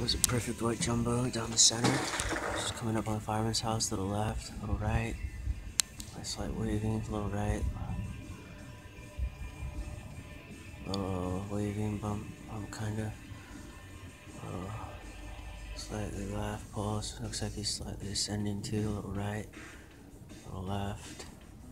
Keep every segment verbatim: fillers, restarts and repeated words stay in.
was a perfect white jumbo down the center. Just coming up on the fireman's house, little left, little right. Nice light waving, little right. Little waving bump, bump kinda. Little slightly left pulse. Looks like he's slightly ascending too. Little right, little left,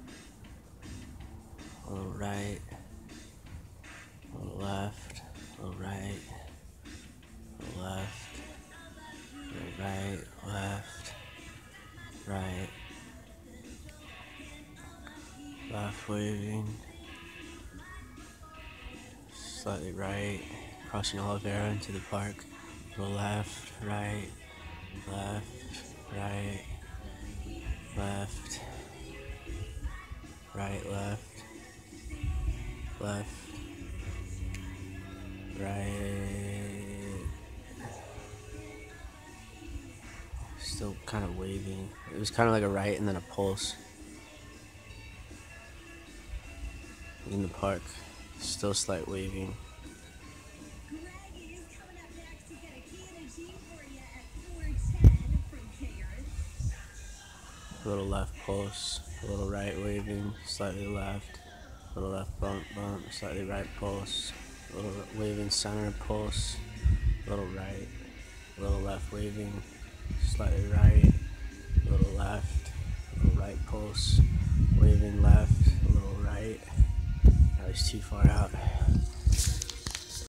little right, little left, little right, little left, little right, left, right, left waving, slightly right, crossing Olivera into the park. Little left, right, left, right, left, right, left, left, right. Still kind of waving. It was kind of like a right and then a pulse in the park. Still slight waving. A little left pulse, a little right waving, slightly left, a little left bump bump, slightly right pulse, a little waving center pulse, a little right, a little left waving, slightly right, a little left, a little right pulse, waving left, a little right. Now he's too far out.